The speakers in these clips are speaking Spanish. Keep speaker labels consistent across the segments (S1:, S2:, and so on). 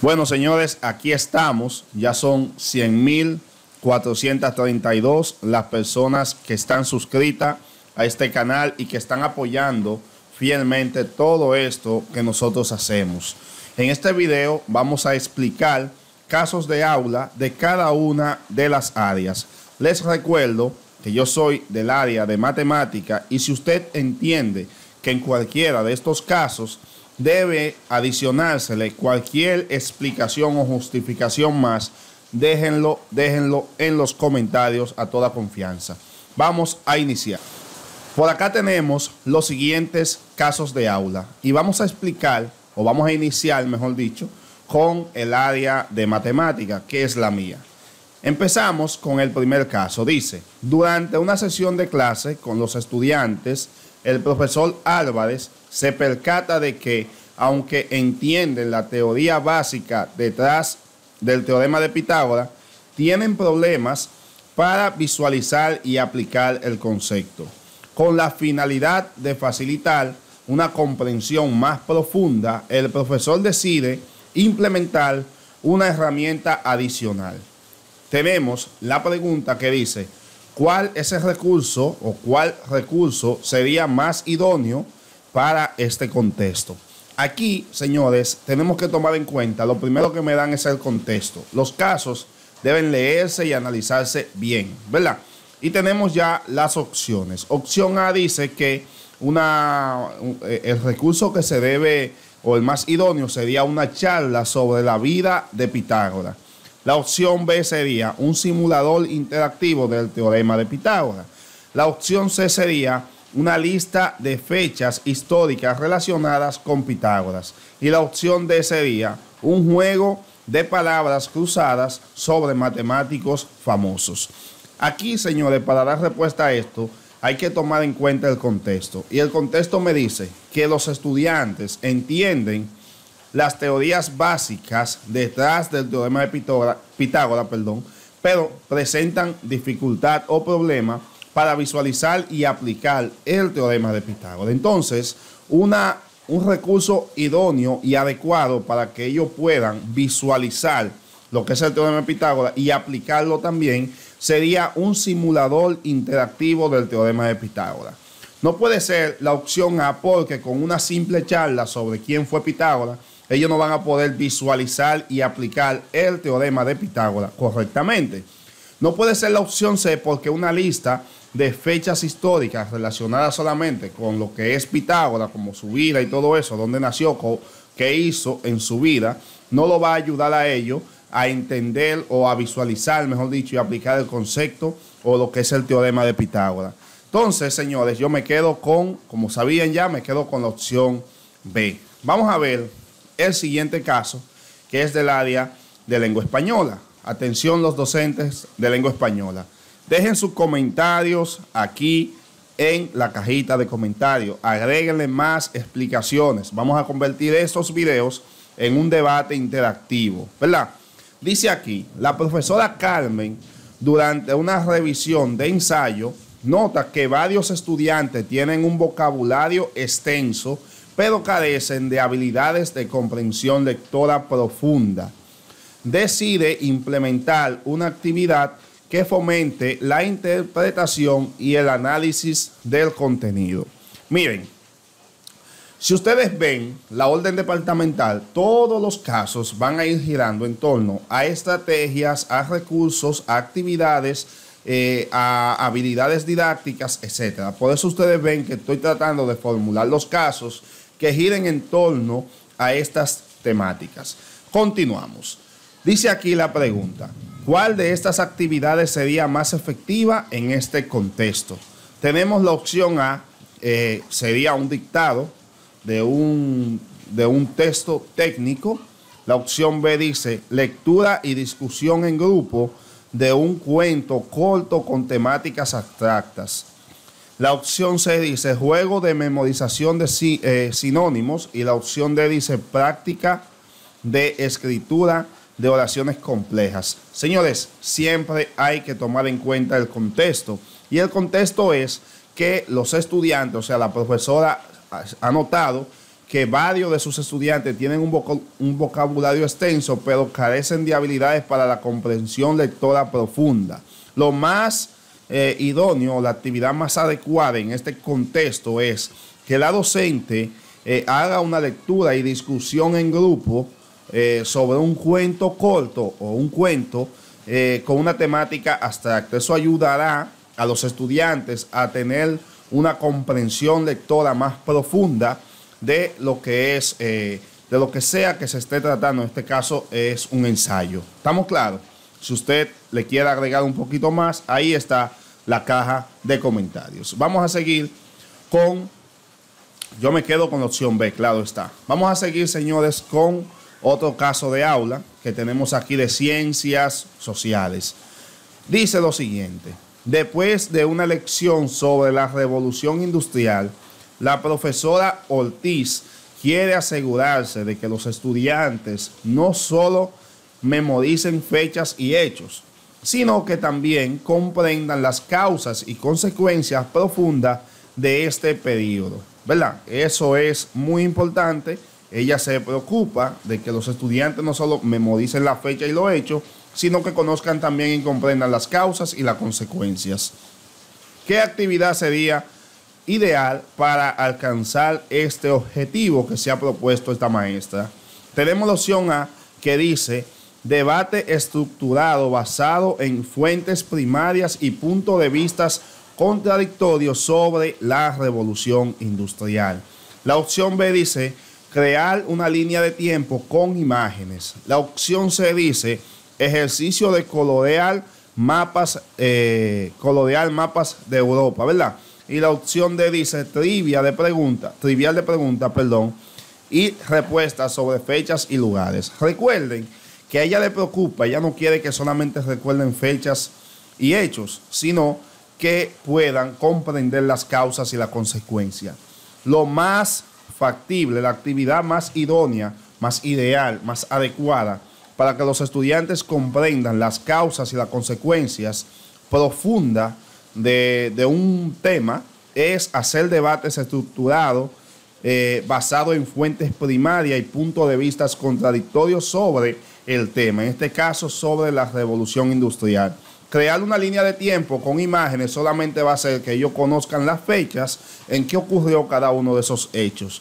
S1: Bueno, señores, aquí estamos. Ya son 100.432 las personas que están suscritas a este canal y que están apoyando fielmente todo esto que nosotros hacemos. En este video vamos a explicar casos de aula de cada una de las áreas. Les recuerdo que yo soy del área de matemática y si usted entiende que en cualquiera de estos casos debe adicionársele cualquier explicación o justificación más, déjenlo en los comentarios a toda confianza. Vamos a iniciar. Por acá tenemos los siguientes casos de aula y vamos a explicar, o vamos a iniciar, mejor dicho, con el área de matemática, que es la mía. Empezamos con el primer caso. Dice, durante una sesión de clase con los estudiantes, el profesor Álvarez se percata de que, aunque entienden la teoría básica detrás del teorema de Pitágoras, tienen problemas para visualizar y aplicar el concepto. Con la finalidad de facilitar una comprensión más profunda, el profesor decide implementar una herramienta adicional. Tenemos la pregunta que dice, ¿cuál es el recurso o cuál recurso sería más idóneo para este contexto? Aquí, señores, tenemos que tomar en cuenta, lo primero que me dan es el contexto. Los casos deben leerse y analizarse bien, ¿verdad? Y tenemos ya las opciones. Opción A dice que el recurso que se debe, o el más idóneo, sería una charla sobre la vida de Pitágoras. La opción B sería un simulador interactivo del teorema de Pitágoras. La opción C sería una lista de fechas históricas relacionadas con Pitágoras. Y la opción D sería un juego de palabras cruzadas sobre matemáticos famosos. Aquí, señores, para dar respuesta a esto, hay que tomar en cuenta el contexto. Y el contexto me dice que los estudiantes entienden las teorías básicas detrás del teorema de Pitágoras, pero presentan dificultad o problema para visualizar y aplicar el teorema de Pitágoras. Entonces, un recurso idóneo y adecuado para que ellos puedan visualizar lo que es el teorema de Pitágoras y aplicarlo también sería un simulador interactivo del teorema de Pitágoras. No puede ser la opción A porque con una simple charla sobre quién fue Pitágoras, ellos no van a poder visualizar y aplicar el teorema de Pitágoras correctamente. No puede ser la opción C porque una lista de fechas históricas relacionadas solamente con lo que es Pitágoras, como su vida y todo eso, dónde nació, qué hizo en su vida, no lo va a ayudar a ellos a entender o a visualizar, mejor dicho, y aplicar el concepto o lo que es el teorema de Pitágoras. Entonces, señores, yo me quedo con, como sabían ya, me quedo con la opción B. Vamos a ver el siguiente caso, que es del área de lengua española. Atención los docentes de lengua española. Dejen sus comentarios aquí en la cajita de comentarios. Agréguenle más explicaciones. Vamos a convertir estos videos en un debate interactivo, ¿verdad? Dice aquí, la profesora Carmen, durante una revisión de ensayo, nota que varios estudiantes tienen un vocabulario extenso, pero carecen de habilidades de comprensión lectora profunda. Decide implementar una actividad que fomente la interpretación y el análisis del contenido. Miren, si ustedes ven la orden departamental, todos los casos van a ir girando en torno a estrategias, a recursos, a actividades, a habilidades didácticas, etc. Por eso ustedes ven que estoy tratando de formular los casos que giren en torno a estas temáticas. Continuamos. Dice aquí la pregunta, ¿cuál de estas actividades sería más efectiva en este contexto? Tenemos la opción A, sería un dictado de un texto técnico. La opción B dice lectura y discusión en grupo de un cuento corto con temáticas abstractas. La opción C dice juego de memorización de sinónimos y la opción D dice práctica de escritura de oraciones complejas. Señores, siempre hay que tomar en cuenta el contexto y el contexto es que los estudiantes, o sea, la profesora ha notado que varios de sus estudiantes tienen un vocabulario extenso, pero carecen de habilidades para la comprensión lectora profunda. Lo más idóneo, la actividad más adecuada en este contexto es que la docente haga una lectura y discusión en grupo sobre un cuento corto o un cuento con una temática abstracta. Eso ayudará a los estudiantes a tener una comprensión lectora más profunda de lo que es, de lo que sea que se esté tratando. En este caso es un ensayo. ¿Estamos claros? Si usted le quiere agregar un poquito más, ahí está la caja de comentarios. Vamos a seguir con, yo me quedo con la opción B, claro está. Vamos a seguir, señores, con otro caso de aula que tenemos aquí de ciencias sociales. Dice lo siguiente: después de una lección sobre la revolución industrial, la profesora Ortiz quiere asegurarse de que los estudiantes no solo memoricen fechas y hechos, sino que también comprendan las causas y consecuencias profundas de este periodo, ¿verdad? Eso es muy importante. Ella se preocupa de que los estudiantes no solo memoricen la fecha y los hechos, sino que conozcan también y comprendan las causas y las consecuencias. ¿Qué actividad sería ideal para alcanzar este objetivo que se ha propuesto esta maestra? Tenemos la opción A, que dice debate estructurado basado en fuentes primarias y puntos de vista contradictorios sobre la revolución industrial. La opción B dice crear una línea de tiempo con imágenes. La opción C dice ejercicio de colorear mapas de Europa, ¿verdad? Y la opción D dice trivial de pregunta, y respuestas sobre fechas y lugares. Recuerden que a ella le preocupa, ella no quiere que solamente recuerden fechas y hechos, sino que puedan comprender las causas y las consecuencias. Lo más factible, la actividad más idónea, más ideal, más adecuada para que los estudiantes comprendan las causas y las consecuencias profundas de un tema es hacer debates estructurados basados en fuentes primarias y puntos de vista contradictorios sobre el tema, en este caso sobre la revolución industrial. Crear una línea de tiempo con imágenes solamente va a hacer que ellos conozcan las fechas en que ocurrió cada uno de esos hechos.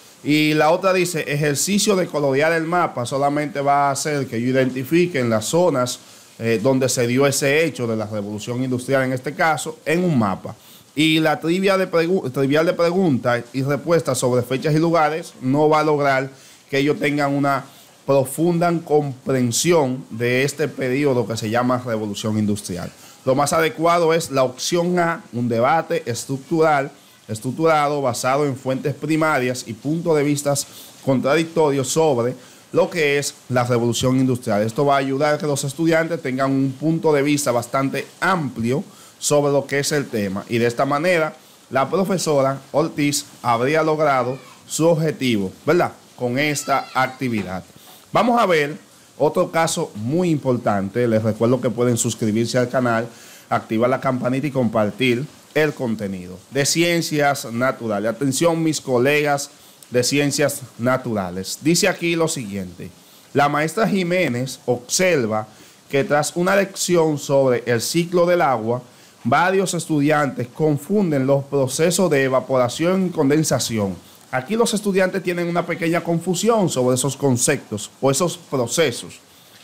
S1: Y la otra dice, ejercicio de colorear el mapa solamente va a hacer que ellos identifiquen las zonas donde se dio ese hecho de la revolución industrial, en este caso, en un mapa. Y la trivial de preguntas y respuestas sobre fechas y lugares no va a lograr que ellos tengan una profunda comprensión de este periodo que se llama revolución industrial. Lo más adecuado es la opción A, un debate estructurado basado en fuentes primarias y puntos de vista contradictorios sobre lo que es la revolución industrial. Esto va a ayudar a que los estudiantes tengan un punto de vista bastante amplio sobre lo que es el tema, y de esta manera la profesora Ortiz habría logrado su objetivo, ¿verdad?, con esta actividad. Vamos a ver otro caso muy importante. Les recuerdo que pueden suscribirse al canal, activar la campanita y compartir el contenido de ciencias naturales. Atención, mis colegas de ciencias naturales. Dice aquí lo siguiente: la maestra Jiménez observa que tras una lección sobre el ciclo del agua, varios estudiantes confunden los procesos de evaporación y condensación. Aquí los estudiantes tienen una pequeña confusión sobre esos conceptos o esos procesos.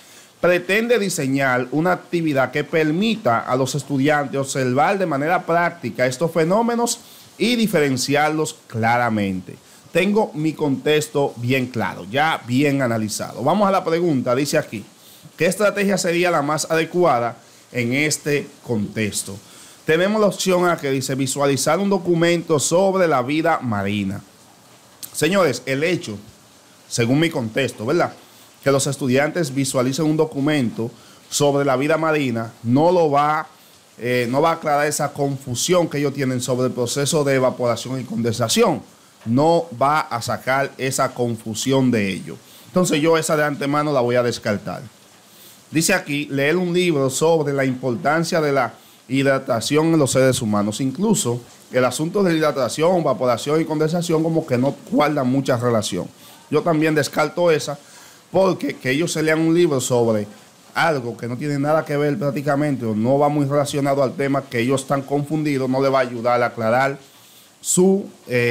S1: Pretende diseñar una actividad que permita a los estudiantes observar de manera práctica estos fenómenos y diferenciarlos claramente. Tengo mi contexto bien claro, ya bien analizado. Vamos a la pregunta, dice aquí, ¿qué estrategia sería la más adecuada en este contexto? Tenemos la opción A, que dice visualizar un documento sobre la vida marina. Señores, el hecho, según mi contexto, ¿verdad?, que los estudiantes visualicen un documento sobre la vida marina no va a aclarar esa confusión que ellos tienen sobre el proceso de evaporación y condensación. No va a sacar esa confusión de ellos. Entonces yo esa de antemano la voy a descartar. Dice aquí, leer un libro sobre la importancia de la hidratación en los seres humanos. Incluso el asunto de hidratación, evaporación y condensación como que no guardan mucha relación. Yo también descarto esa, porque que ellos se lean un libro sobre algo que no tiene nada que ver prácticamente o no va muy relacionado al tema, que ellos están confundidos, no le va a ayudar a aclarar su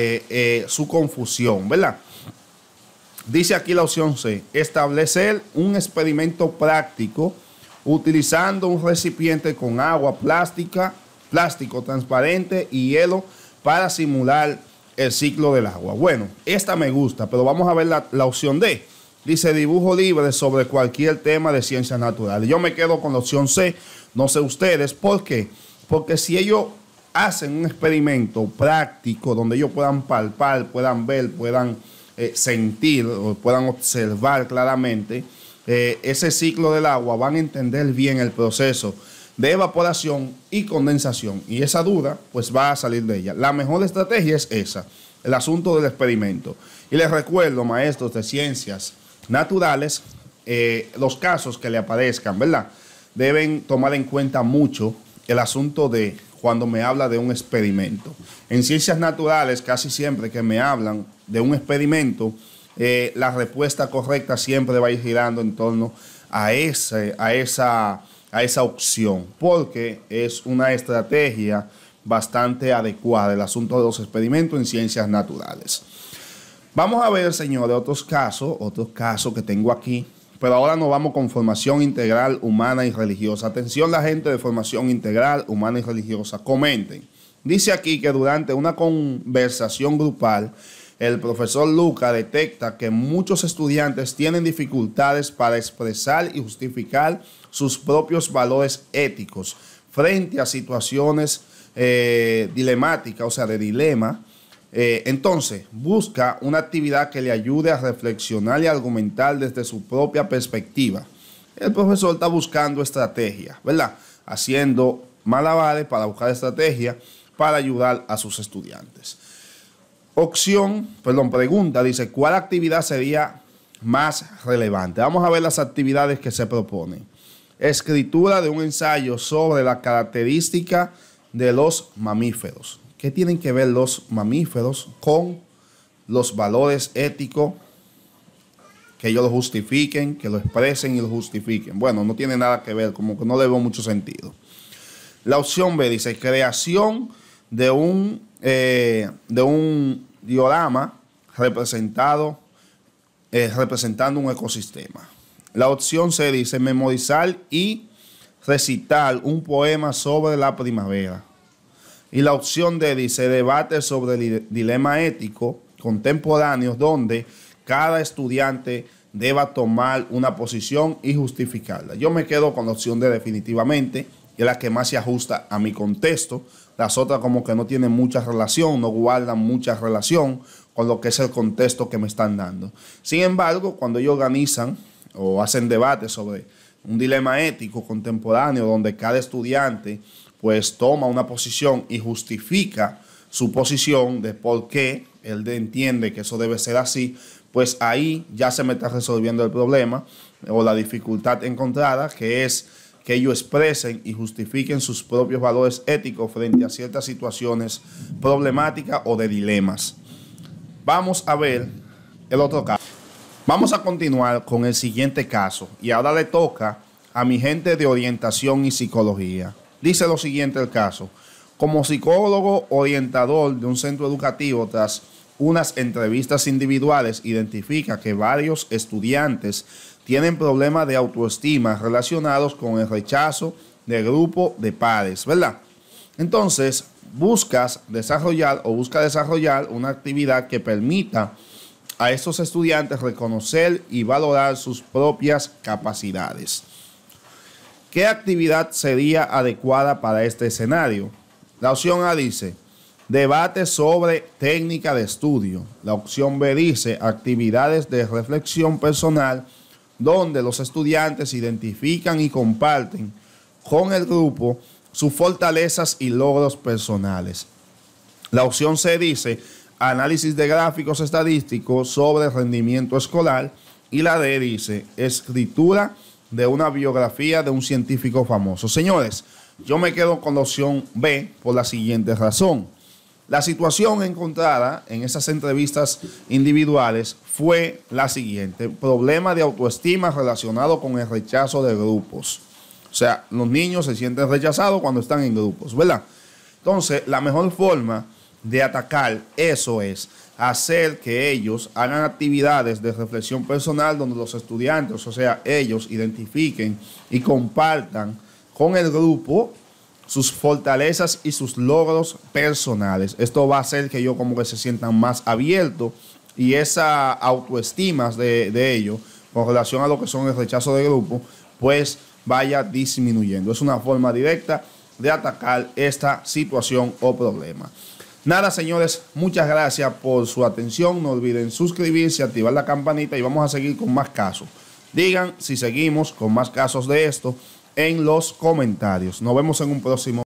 S1: confusión, ¿verdad? Dice aquí la opción C, establecer un experimento práctico utilizando un recipiente con agua plástico transparente y hielo para simular el ciclo del agua. Bueno, esta me gusta, pero vamos a ver la opción D. Dice dibujo libre sobre cualquier tema de ciencias naturales. Yo me quedo con la opción C, no sé ustedes. ¿Por qué? Porque si ellos hacen un experimento práctico donde ellos puedan palpar, puedan ver, puedan sentir o puedan observar claramente ese ciclo del agua, van a entender bien el proceso de evaporación y condensación, y esa duda pues va a salir de ella. La mejor estrategia es esa, el asunto del experimento. Y les recuerdo, maestros de ciencias naturales, los casos que le aparezcan, ¿verdad? Deben tomar en cuenta mucho el asunto de cuando me habla de un experimento. En ciencias naturales, casi siempre que me hablan de un experimento, la respuesta correcta siempre va a ir girando en torno a esa opción, porque es una estrategia bastante adecuada el asunto de los experimentos en ciencias naturales. Vamos a ver, señores, otros casos que tengo aquí, pero ahora nos vamos con formación integral humana y religiosa. Atención la gente de formación integral humana y religiosa, comenten. Dice aquí que durante una conversación grupal, el profesor Luca detecta que muchos estudiantes tienen dificultades para expresar y justificar sus propios valores éticos frente a situaciones dilemáticas, o sea, de dilema. Entonces, busca una actividad que le ayude a reflexionar y argumentar desde su propia perspectiva. El profesor está buscando estrategia, ¿verdad? Haciendo malabares para buscar estrategia para ayudar a sus estudiantes. Pregunta, dice, ¿cuál actividad sería más relevante? Vamos a ver las actividades que se proponen. Escritura de un ensayo sobre la característica de los mamíferos. ¿Qué tienen que ver los mamíferos con los valores éticos? Que ellos lo justifiquen, que lo expresen y lo justifiquen. Bueno, no tiene nada que ver, como que no le veo mucho sentido. La opción B dice, creación de un diorama representando un ecosistema. La opción C dice, memorizar y recitar un poema sobre la primavera. Y la opción D dice, debate sobre el dilema ético contemporáneo donde cada estudiante deba tomar una posición y justificarla. Yo me quedo con la opción D definitivamente, que es la que más se ajusta a mi contexto. Las otras como que no tienen mucha relación, no guardan mucha relación con lo que es el contexto que me están dando. Sin embargo, cuando ellos organizan o hacen debates sobre un dilema ético contemporáneo donde cada estudiante pues toma una posición y justifica su posición de por qué él entiende que eso debe ser así, pues ahí ya se me está resolviendo el problema o la dificultad encontrada, que es que ellos expresen y justifiquen sus propios valores éticos frente a ciertas situaciones problemáticas o de dilemas. Vamos a ver el otro caso. Vamos a continuar con el siguiente caso y ahora le toca a mi gente de orientación y psicología. Dice lo siguiente el caso. Como psicólogo orientador de un centro educativo, tras unas entrevistas individuales, identifica que varios estudiantes tienen problemas de autoestima relacionados con el rechazo del grupo de pares, ¿verdad? Entonces, busca desarrollar una actividad que permita a estos estudiantes reconocer y valorar sus propias capacidades. ¿Qué actividad sería adecuada para este escenario? La opción A dice, debate sobre técnica de estudio. La opción B dice, actividades de reflexión personal, donde los estudiantes identifican y comparten con el grupo sus fortalezas y logros personales. La opción C dice, análisis de gráficos estadísticos sobre rendimiento escolar. Y la D dice, escritura de una biografía de un científico famoso. Señores, yo me quedo con la opción B por la siguiente razón. La situación encontrada en esas entrevistas individuales fue la siguiente: problema de autoestima relacionado con el rechazo de grupos. O sea, los niños se sienten rechazados cuando están en grupos, ¿verdad? Entonces, la mejor forma de atacar eso es hacer que ellos hagan actividades de reflexión personal donde los estudiantes, o sea, ellos identifiquen y compartan con el grupo sus fortalezas y sus logros personales. Esto va a hacer que ellos como que se sientan más abiertos y esa autoestima de ellos con relación a lo que son el rechazo de grupo, pues vaya disminuyendo. Es una forma directa de atacar esta situación o problema. Nada, señores, muchas gracias por su atención. No olviden suscribirse, activar la campanita y vamos a seguir con más casos. Digan si seguimos con más casos de esto en los comentarios. Nos vemos en un próximo.